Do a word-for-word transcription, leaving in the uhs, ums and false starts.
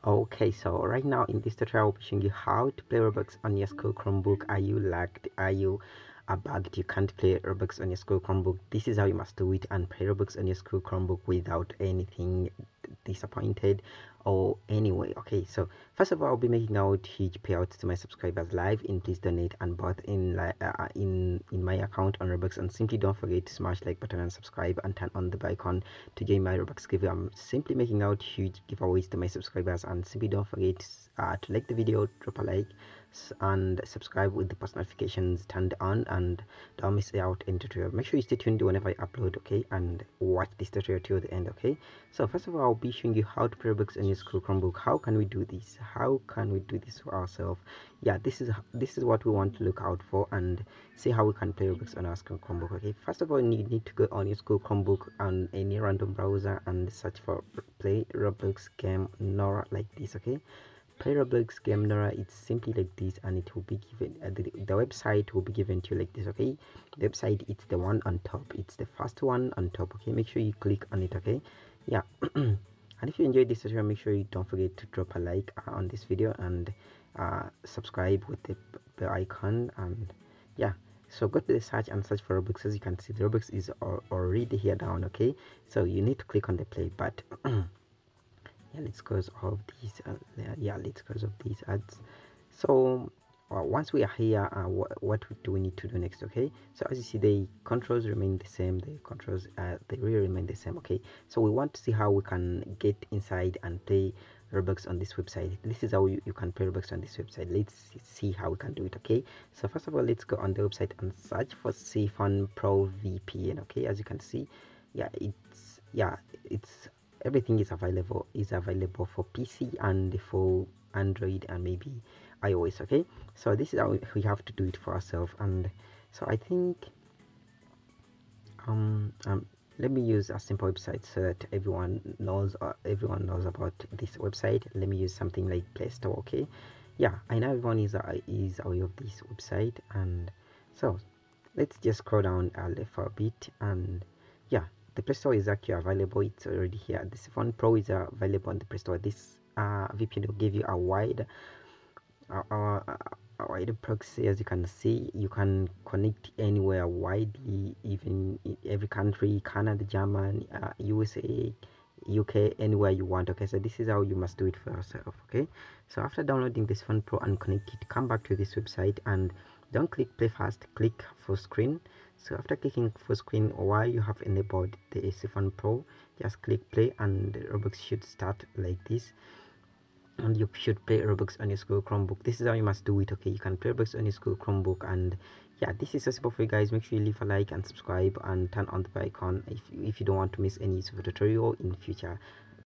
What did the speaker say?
Okay, so right now in this tutorial, I'll be showing you how to play Roblox on your school Chromebook. Are you lagged? Are you a bugged? You can't play Roblox on your school Chromebook. This is how you must do it and play Roblox on your school Chromebook without anything disappointed or anyway. Okay, so first of all, I'll be making out huge payouts to my subscribers live in Please Donate and both in like uh, in in my account on Roblox. And simply don't forget to smash like button and subscribe and turn on the bell icon to join my Roblox giveaway. I'm simply making out huge giveaways to my subscribers, and simply don't forget uh, to like the video, drop a like, and subscribe with the post notifications turned on, and don't miss out any tutorial. Make sure you stay tuned whenever I upload, okay, and watch this tutorial till the end, okay. So first of all, I'll be showing you how to play Roblox on your school Chromebook. How can we do this? How can we do this for ourselves? Yeah, this is this is what we want to look out for and see how we can play Roblox on our school Chromebook. Okay, first of all, you need to go on your school Chromebook on any random browser and search for play Roblox game Nora like this. Okay, play Roblox game Nora. It's simply like this, and it will be given uh, the, the website will be given to you like this. Okay, the website, it's the one on top, it's the first one on top. Okay, make sure you click on it. Okay, yeah. And if you enjoyed this tutorial, make sure you don't forget to drop a like uh, on this video and uh, subscribe with the bell icon. And yeah, so go to the search and search for Roblox. As you can see, the Roblox is already here down. Okay, so you need to click on the play, but yeah, let's close all of these uh, yeah, let's close of these ads. So uh, once we are here, uh, wh what do we need to do next? Okay, so as you see, the controls remain the same, the controls uh, they really remain the same. Okay, so we want to see how we can get inside and play Roblox on this website. This is how you, you can play Roblox on this website. Let's see how we can do it. Okay, so first of all, let's go on the website and search for Siphon Pro V P N. Okay, as you can see, yeah, it's yeah it's everything is available is available for P C and for Android and maybe iOS. Okay, so this is how we have to do it for ourselves. And so I think um, um let me use a simple website so that everyone knows uh, everyone knows about this website. Let me use something like Play Store. Okay, yeah, I know everyone is uh, is aware of this website. And so let's just scroll down a little for a bit. And yeah, the Play Store is actually available, it's already here. This Phone Pro is uh, available on the Play Store. This uh, V P N will give you a wide uh, uh, a wide proxy. As you can see, you can connect anywhere widely, even in every country, Canada, Germany, uh, U S A, U K, anywhere you want. Okay, so this is how you must do it for yourself. Okay, so after downloading this Phone Pro and connect it, come back to this website and don't click play fast, click full screen. So after clicking full screen, while you have enabled the Siphon Pro, just click play and Roblox should start like this. And you should play Roblox on your school Chromebook. This is how you must do it. Okay, you can play Roblox on your school Chromebook. And yeah, this is so simple for you guys. Make sure you leave a like and subscribe and turn on the bell icon if, if you don't want to miss any useful tutorial in future.